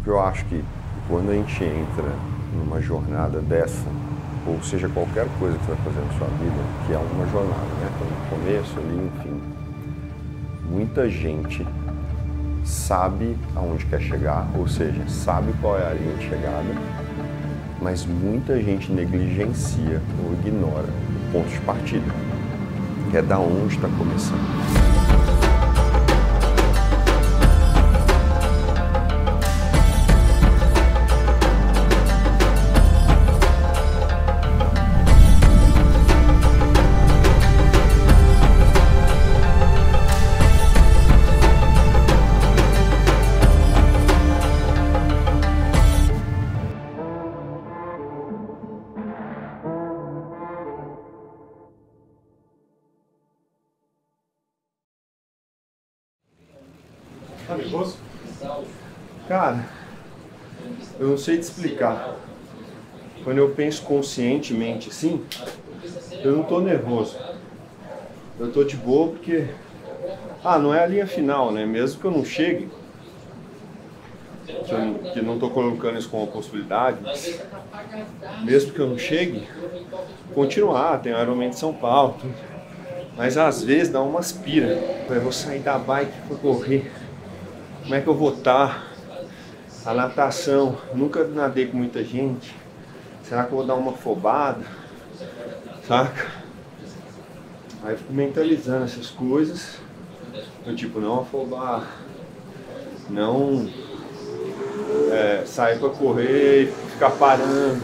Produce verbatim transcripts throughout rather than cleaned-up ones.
Porque eu acho que quando a gente entra numa jornada dessa, ou seja, qualquer coisa que você vai fazer na sua vida, que é uma jornada, né? Então, no começo, ali, no fim, muita gente sabe aonde quer chegar, ou seja, sabe qual é a linha de chegada, mas muita gente negligencia ou ignora o ponto de partida, que é da onde está começando. Tá nervoso? Cara, eu não sei te explicar. Quando eu penso conscientemente assim, eu não tô nervoso. Eu tô de boa porque... Ah, não é a linha final, né? Mesmo que eu não chegue, que, eu, que não tô colocando isso como uma possibilidade, mas mesmo que eu não chegue, continuar, tem o Ironman de São Paulo, tudo. Mas às vezes dá umas pira. Eu vou sair da bike pra correr. Como é que eu vou estar? A natação, nunca nadei com muita gente. Será que eu vou dar uma afobada? Saca? Aí eu fico mentalizando essas coisas. Eu, tipo, não afobar, não é, sair pra correr e ficar parando.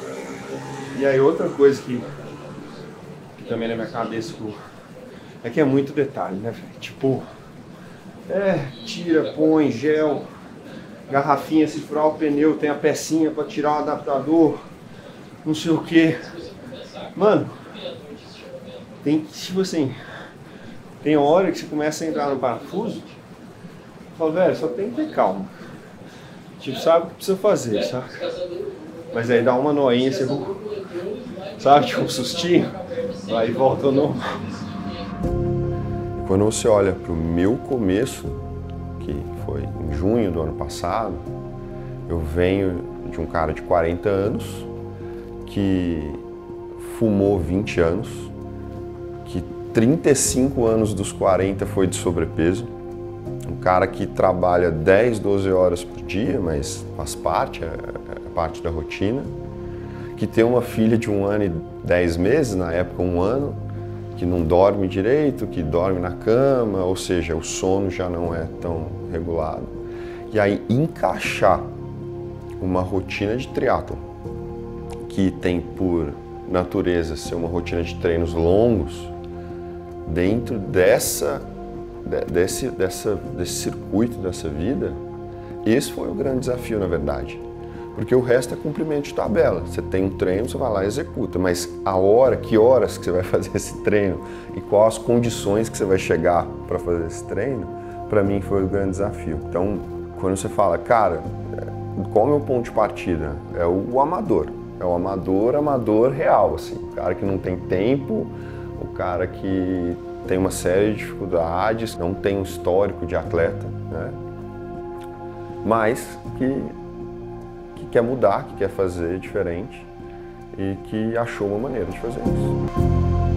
E aí outra coisa que, que também na minha cabeça é que é muito detalhe, né, velho? Tipo, é, tira, põe, gel, garrafinha, se furar o pneu, tem a pecinha pra tirar o adaptador, não sei o que. Mano, tem que, tipo assim, tem hora que você começa a entrar no parafuso, fala, velho, só tem que ter calma. Tipo, sabe o que precisa fazer, sabe? Mas aí dá uma noinha, você, sabe, tipo um sustinho, aí volta ao normal. Quando você olha para o meu começo, que foi em junho do ano passado, eu venho de um cara de quarenta anos, que fumou vinte anos, que trinta e cinco anos dos quarenta foi de sobrepeso, um cara que trabalha dez, doze horas por dia, mas faz parte, é, é parte da rotina, que tem uma filha de um ano e dez meses, na época um ano, que não dorme direito, que dorme na cama, ou seja, o sono já não é tão regulado. E aí encaixar uma rotina de triatlon, que tem por natureza ser uma rotina de treinos longos, dentro dessa, desse, dessa, desse circuito, dessa vida, esse foi o grande desafio, na verdade. Porque o resto é cumprimento de tabela. Você tem um treino, você vai lá e executa. Mas a hora, que horas que você vai fazer esse treino e quais as condições que você vai chegar para fazer esse treino, para mim foi o grande desafio. Então, quando você fala, cara, qual é o meu ponto de partida? É o amador. É o amador, amador real, assim. O cara que não tem tempo, o cara que tem uma série de dificuldades, não tem um histórico de atleta, né? Mas que... que quer mudar, que quer fazer diferente e que achou uma maneira de fazer isso.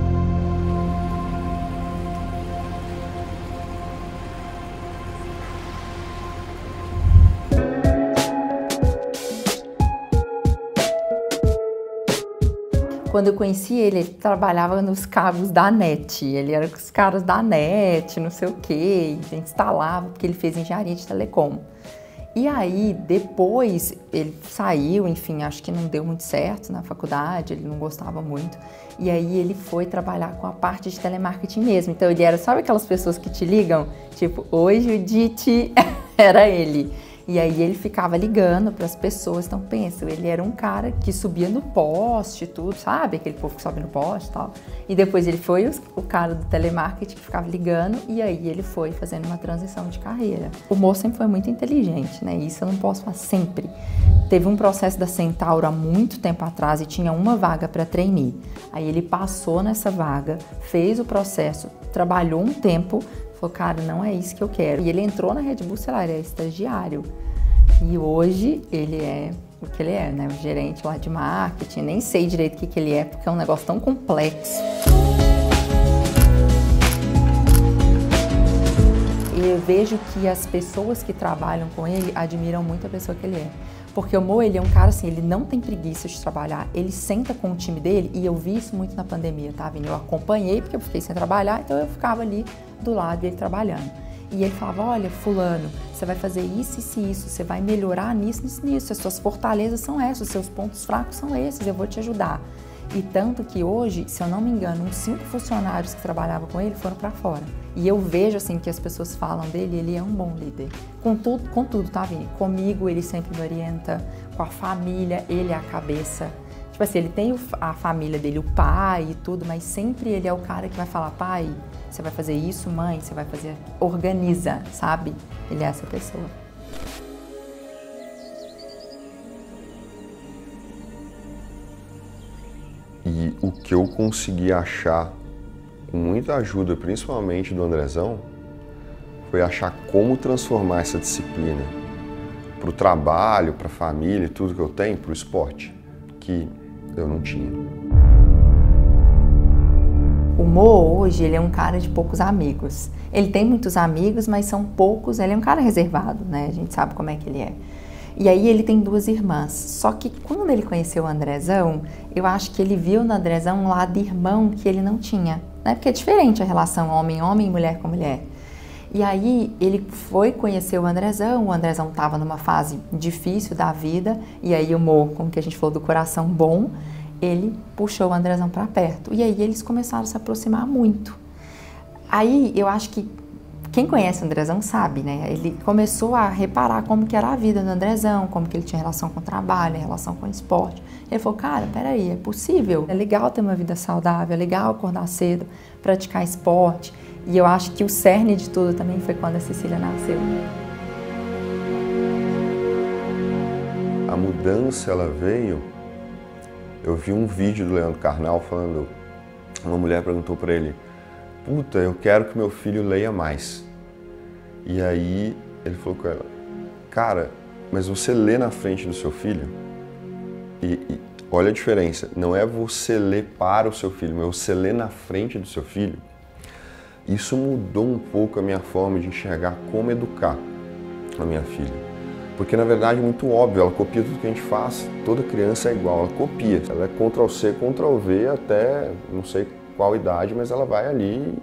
Quando eu conheci ele, ele trabalhava nos cabos da NET, ele era com os caras da NET, não sei o que, a gente instalava, porque ele fez engenharia de telecom. E aí, depois, ele saiu, enfim, acho que não deu muito certo na faculdade, ele não gostava muito. E aí, ele foi trabalhar com a parte de telemarketing mesmo. Então, ele era, sabe aquelas pessoas que te ligam? Tipo, oi, Judite, era ele. E aí, ele ficava ligando para as pessoas. Então, pensa, ele era um cara que subia no poste e tudo, sabe? Aquele povo que sobe no poste e tal. E depois, ele foi o, o cara do telemarketing que ficava ligando. E aí, ele foi fazendo uma transição de carreira. O moço sempre foi muito inteligente, né? Isso eu não posso falar sempre. Teve um processo da Centauro há muito tempo atrás e tinha uma vaga para trainee. Aí, ele passou nessa vaga, fez o processo, trabalhou um tempo, falou, cara, não é isso que eu quero. E ele entrou na Red Bull, sei lá, ele é estagiário. E hoje ele é o que ele é, né? O gerente lá de marketing, nem sei direito o que, que ele é, porque é um negócio tão complexo. E eu vejo que as pessoas que trabalham com ele admiram muito a pessoa que ele é. Porque o Mo, ele é um cara assim, ele não tem preguiça de trabalhar, ele senta com o time dele, e eu vi isso muito na pandemia, tá, Vini? Eu acompanhei porque eu fiquei sem trabalhar, então eu ficava ali do lado dele trabalhando. E ele falava, olha, fulano, você vai fazer isso, isso e isso, você vai melhorar nisso, nisso, nisso, as suas fortalezas são essas, os seus pontos fracos são esses, eu vou te ajudar. E tanto que hoje, se eu não me engano, uns cinco funcionários que trabalhavam com ele foram para fora. E eu vejo assim que as pessoas falam dele, ele é um bom líder. Com tudo, com tudo, tá, Vini? Comigo ele sempre me orienta, com a família, ele é a cabeça. Tipo assim, ele tem a família dele, o pai e tudo, mas sempre ele é o cara que vai falar, pai, você vai fazer isso, mãe, você vai fazer... Organiza, sabe? Ele é essa pessoa. E o que eu consegui achar, com muita ajuda, principalmente do Andrezão, foi achar como transformar essa disciplina para o trabalho, para a família, tudo que eu tenho, para o esporte, que eu não tinha. O Mo hoje, ele é um cara de poucos amigos. Ele tem muitos amigos, mas são poucos, ele é um cara reservado, né? A gente sabe como é que ele é. E aí ele tem duas irmãs, só que quando ele conheceu o Andrezão, eu acho que ele viu no Andrezão um lado irmão que ele não tinha, né? Porque é diferente a relação homem-homem e mulher com mulher. E aí ele foi conhecer o Andrezão, o Andrezão estava numa fase difícil da vida, e aí o Mo, como que a gente falou, do coração bom, ele puxou o Andrezão para perto. E aí eles começaram a se aproximar muito. Aí eu acho que quem conhece o Andrezão sabe, né? Ele começou a reparar como que era a vida do Andrezão, como que ele tinha relação com o trabalho, relação com o esporte. Ele falou, cara, peraí, é possível? É legal ter uma vida saudável, é legal acordar cedo, praticar esporte. E eu acho que o cerne de tudo também foi quando a Cecília nasceu. A mudança, ela veio... Eu vi um vídeo do Leandro Carnal falando... Uma mulher perguntou para ele, puta, eu quero que meu filho leia mais. E aí ele falou com ela, cara, mas você lê na frente do seu filho? E, e olha a diferença, não é você ler para o seu filho, mas você lê na frente do seu filho. Isso mudou um pouco a minha forma de enxergar como educar a minha filha. Porque na verdade é muito óbvio, ela copia tudo que a gente faz, toda criança é igual, ela copia. Ela é control C, control V até não sei qual idade, mas ela vai ali.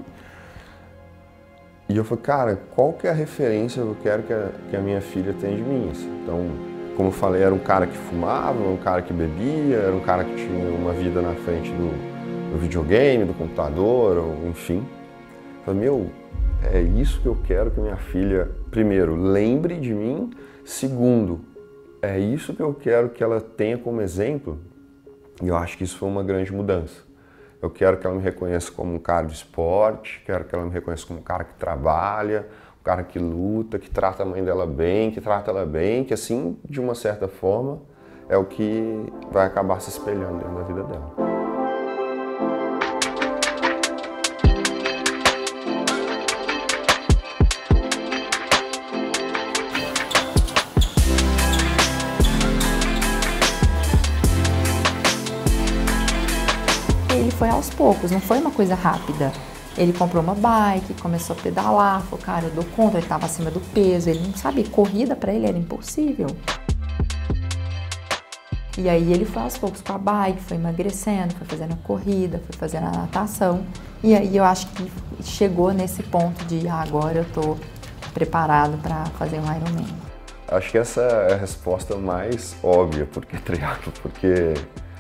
E eu falei, cara, qual que é a referência que eu quero que a, que a minha filha tenha de mim? Então, como eu falei, era um cara que fumava, um cara que bebia, era um cara que tinha uma vida na frente do, do videogame, do computador, ou, enfim. Eu falei, meu, é isso que eu quero que minha filha, primeiro, lembre de mim, segundo, é isso que eu quero que ela tenha como exemplo, e eu acho que isso foi uma grande mudança. Eu quero que ela me reconheça como um cara de esporte, quero que ela me reconheça como um cara que trabalha, um cara que luta, que trata a mãe dela bem, que trata ela bem, que assim, de uma certa forma, é o que vai acabar se espelhando dentro da vida dela. Ele foi aos poucos, não foi uma coisa rápida. Ele comprou uma bike, começou a pedalar, falou, cara, eu dou conta, ele estava acima do peso, ele não sabia, corrida para ele era impossível. E aí ele foi aos poucos com a bike, foi emagrecendo, foi fazendo a corrida, foi fazendo a natação. E aí eu acho que chegou nesse ponto de, ah, agora eu tô preparado para fazer um Ironman. Acho que essa é a resposta mais óbvia, porque triatlo, porque,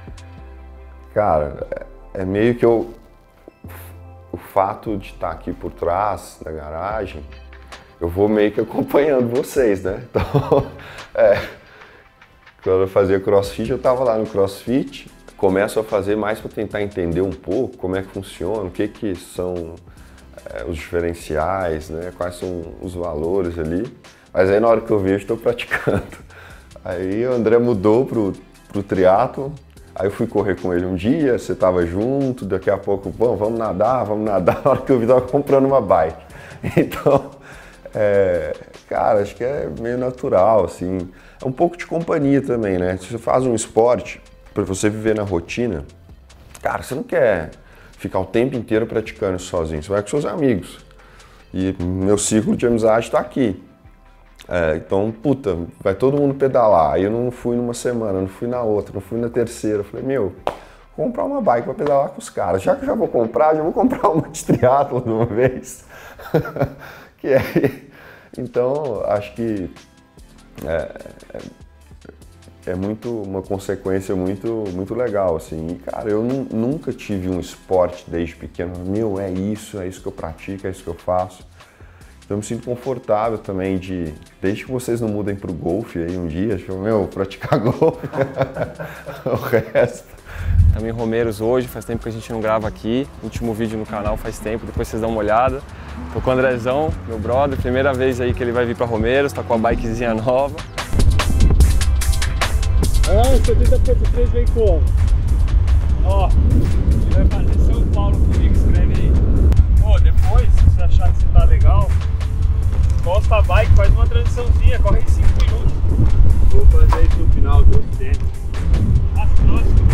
cara, é meio que eu, o fato de estar aqui por trás da garagem, eu vou meio que acompanhando vocês, né? Então, é, quando eu fazia crossfit, eu estava lá no crossfit, começo a fazer mais para tentar entender um pouco como é que funciona, o que que são é, os diferenciais, né? Quais são os valores ali. Mas aí na hora que eu vejo, estou praticando. Aí o André mudou pro, pro triatlo. Aí eu fui correr com ele um dia, você estava junto, daqui a pouco, bom, vamos nadar, vamos nadar. Na hora que eu vi, estava comprando uma bike. Então, É, cara, acho que é meio natural, assim. É um pouco de companhia também, né? Se você faz um esporte, para você viver na rotina, cara, você não quer ficar o tempo inteiro praticando isso sozinho, você vai com seus amigos. E meu ciclo de amizade está aqui. É, então, puta, vai todo mundo pedalar. Aí eu não fui numa semana, não fui na outra, não fui na terceira. Eu falei, meu, vou comprar uma bike para pedalar com os caras. Já que eu já vou comprar, já vou comprar uma de triatlo de uma vez. que é, então, acho que é, é, é muito, uma consequência muito, muito legal, assim. E, cara, eu nu- nunca tive um esporte desde pequeno. Meu, é isso, é isso que eu pratico, é isso que eu faço. Então eu me sinto confortável também de, desde que vocês não mudem pro golfe aí um dia, tipo, meu, praticar golfe, o resto. Também Romeiros hoje, faz tempo que a gente não grava aqui, último vídeo no canal faz tempo, depois vocês dão uma olhada. Tô com o Andrezão, meu brother, primeira vez aí que ele vai vir pra Romeiros, tá com a bikezinha nova. Ah, setenta ponto três vem como? Ó, ele vai fazer São Paulo comigo, escreve aí. Pô, depois, se você achar que você tá legal, encosta a bike, faz uma transiçãozinha, corre em cinco minutos. Vou fazer isso no final do tempo. Ah, próximo.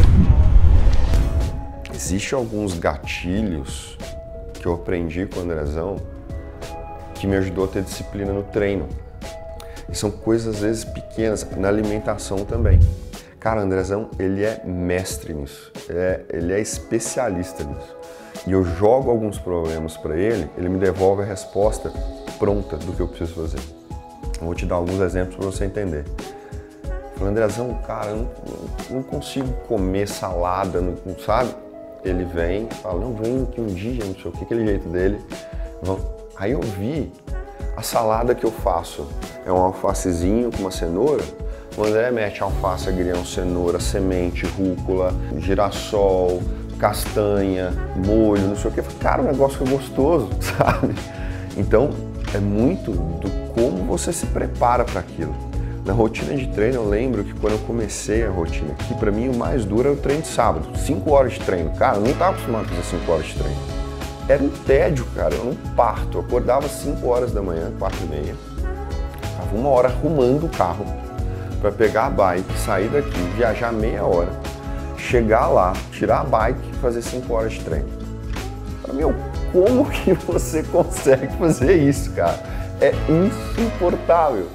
Existem alguns gatilhos que eu aprendi com o Andrezão que me ajudou a ter disciplina no treino. E são coisas às vezes pequenas, na alimentação também. Cara, o Andrezão, ele é mestre nisso, é, ele é especialista nisso. E eu jogo alguns problemas para ele, ele me devolve a resposta pronta do que eu preciso fazer. Eu vou te dar alguns exemplos para você entender. Eu falei, Andrezão, cara, eu não, eu não consigo comer salada, não, sabe? Ele vem, fala, não, vem aqui um dia, não sei o que, aquele jeito dele. Aí eu vi a salada que eu faço. É um alfacezinho com uma cenoura. O André mete alface, agrião, cenoura, semente, rúcula, girassol, castanha, molho, não sei o que. Cara, o negócio é gostoso, sabe? Então, é muito do como você se prepara para aquilo. Na rotina de treino, eu lembro que quando eu comecei a rotina aqui, para mim o mais duro era o treino de sábado. cinco horas de treino. Cara, eu não estava acostumado a fazer cinco horas de treino. Era um tédio, cara, era um parto. Eu acordava cinco horas da manhã, quatro e meia. Ficava uma hora arrumando o carro para pegar a bike, sair daqui, viajar meia hora, chegar lá, tirar a bike e fazer cinco horas de treino. Meu, como que você consegue fazer isso, cara? É insuportável.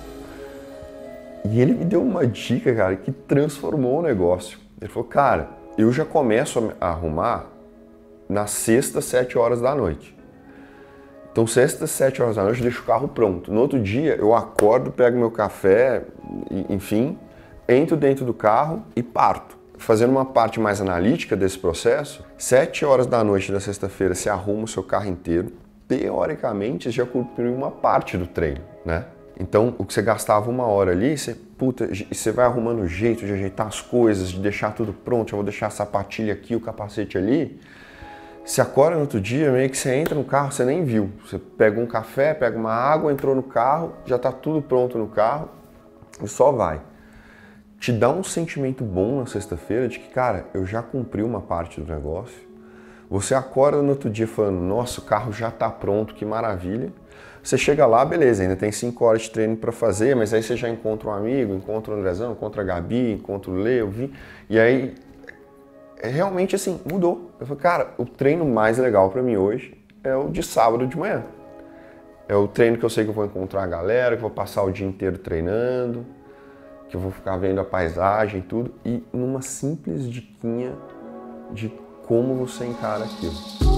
E ele me deu uma dica, cara, que transformou o negócio. Ele falou, cara, eu já começo a arrumar na sexta, sete horas da noite. Então, sexta, sete horas da noite, eu deixo o carro pronto. No outro dia, eu acordo, pego meu café, enfim, entro dentro do carro e parto. Fazendo uma parte mais analítica desse processo, sete horas da noite da sexta-feira, você arruma o seu carro inteiro. Teoricamente, você já cumpriu uma parte do treino, né? Então, o que você gastava uma hora ali, você, puta, você vai arrumando o jeito de ajeitar as coisas, de deixar tudo pronto, eu vou deixar a sapatilha aqui, o capacete ali. Você acorda no outro dia, meio que você entra no carro, você nem viu. Você pega um café, pega uma água, entrou no carro, já está tudo pronto no carro e só vai. Te dá um sentimento bom na sexta-feira de que, cara, eu já cumpri uma parte do negócio. Você acorda no outro dia falando, nossa, o carro já está pronto, que maravilha. Você chega lá, beleza, ainda tem cinco horas de treino para fazer, mas aí você já encontra um amigo, encontra o Andrezão, encontra a Gabi, encontra o Lê, eu vi, e aí realmente assim, mudou. Eu falei, cara, o treino mais legal para mim hoje é o de sábado de manhã. É o treino que eu sei que eu vou encontrar a galera, que eu vou passar o dia inteiro treinando, que eu vou ficar vendo a paisagem e tudo, e numa simples diquinha de como você encara aquilo.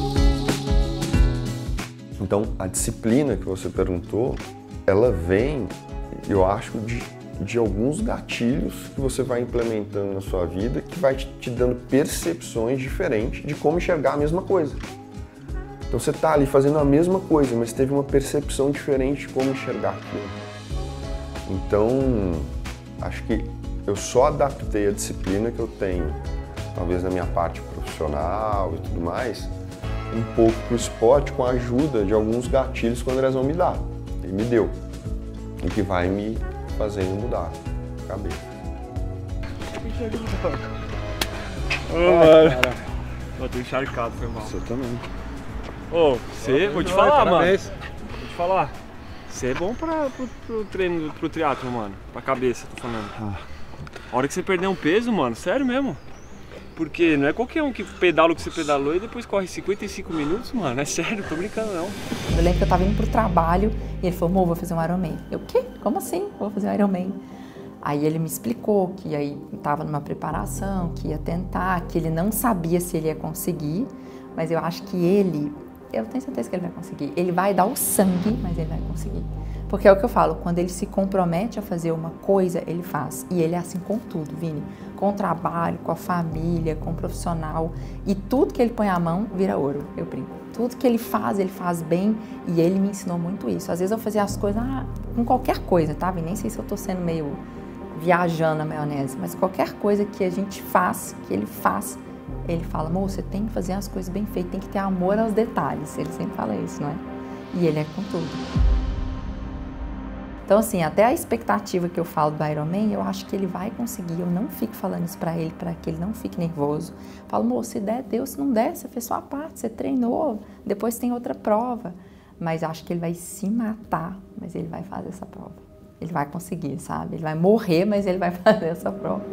Então, a disciplina que você perguntou, ela vem, eu acho, de, de alguns gatilhos que você vai implementando na sua vida que vai te, te dando percepções diferentes de como enxergar a mesma coisa. Então, você está ali fazendo a mesma coisa, mas teve uma percepção diferente de como enxergar aquilo. Então, acho que eu só adaptei a disciplina que eu tenho, talvez na minha parte profissional e tudo mais, um pouco para o esporte com a ajuda de alguns gatilhos que o Andrezão me dá. Ele me deu. E que vai me fazendo mudar a cabeça. Ô, oh, mano. Eu tô encharcado, foi mal. Você também. Ô, oh, você, vou te falar, mano. Vou te falar. Você é bom pra, pro, pro treino, pro triatlo, mano. Pra cabeça, tô falando. Ah. A hora que você perder um peso, mano, sério mesmo. Porque não é qualquer um que pedala o que você pedalou e depois corre cinquenta e cinco minutos, mano. É sério, tô brincando não. Eu lembro que eu tava indo pro trabalho e ele falou, amor, vou fazer um Ironman. Eu, o quê? Como assim? Vou fazer um Ironman. Aí ele me explicou que aí tava numa preparação, que ia tentar, que ele não sabia se ele ia conseguir, mas eu acho que ele, eu tenho certeza que ele vai conseguir. Ele vai dar o sangue, mas ele vai conseguir. Porque é o que eu falo, quando ele se compromete a fazer uma coisa, ele faz. E ele é assim com tudo, Vini. Com o trabalho, com a família, com o profissional. E tudo que ele põe a mão vira ouro, eu brinco. Tudo que ele faz, ele faz bem. E ele me ensinou muito isso. Às vezes eu fazia as coisas ah, com qualquer coisa, tá? E nem sei se eu tô sendo meio viajando na maionese. Mas qualquer coisa que a gente faz, que ele faz, ele fala, amor, você tem que fazer as coisas bem feitas, tem que ter amor aos detalhes. Ele sempre fala isso, não é? E ele é com tudo. Então, assim, até a expectativa que eu falo do Ironman, eu acho que ele vai conseguir. Eu não fico falando isso pra ele, pra que ele não fique nervoso. Falo, moço, se der, deu. Se não der, você fez sua parte, você treinou. Depois tem outra prova. Mas acho que ele vai se matar, mas ele vai fazer essa prova. Ele vai conseguir, sabe? Ele vai morrer, mas ele vai fazer essa prova.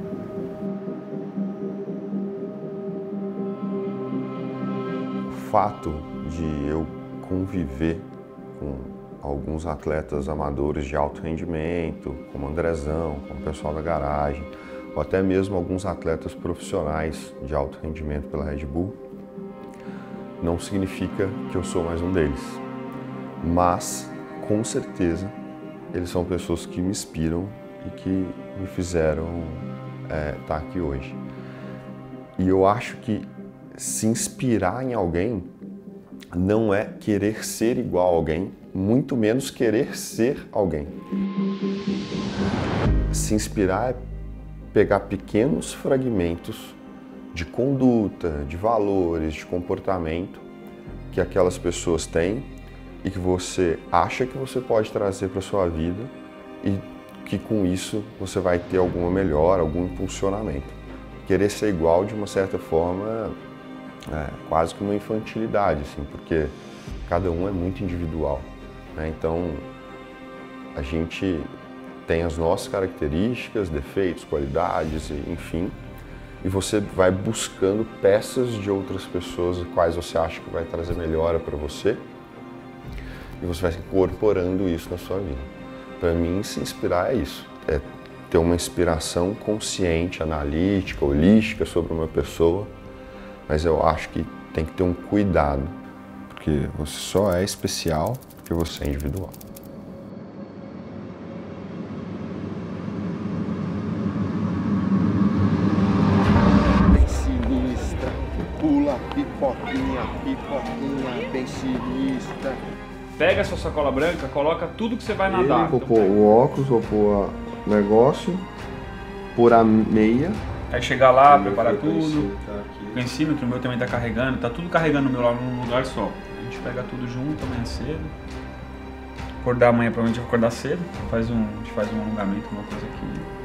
O fato de eu conviver com alguns atletas amadores de alto rendimento, como Andrezão, como o pessoal da garagem, ou até mesmo alguns atletas profissionais de alto rendimento pela Red Bull, não significa que eu sou mais um deles. Mas, com certeza, eles são pessoas que me inspiram e que me fizeram é, estar aqui hoje. E eu acho que se inspirar em alguém não é querer ser igual a alguém, muito menos querer ser alguém. Se inspirar é pegar pequenos fragmentos de conduta, de valores, de comportamento que aquelas pessoas têm e que você acha que você pode trazer para a sua vida e que com isso você vai ter alguma melhora, algum impulsionamento. Querer ser igual, de uma certa forma, é quase que uma infantilidade, assim, porque cada um é muito individual. Então, a gente tem as nossas características, defeitos, qualidades, enfim, e você vai buscando peças de outras pessoas, quais você acha que vai trazer melhora para você, e você vai incorporando isso na sua vida. Para mim, se inspirar é isso, é ter uma inspiração consciente, analítica, holística sobre uma pessoa, mas eu acho que tem que ter um cuidado, porque você só é especial porque você é individual. Bem sinistra, pula pipoquinha, pipoquinha, bem sinistra. Pega a sua sacola branca, coloca tudo que você vai nadar. Vou pôr o óculos, vou pôr o negócio, pôr a meia. Aí chegar lá, preparar tudo. O ensímetro, o meu também tá carregando, tá tudo carregando o meu lá num lugar só. A gente pega tudo junto amanhã cedo. Acordar amanhã, provavelmente eu vou acordar cedo. Faz um, a gente faz um alongamento, uma coisa aqui.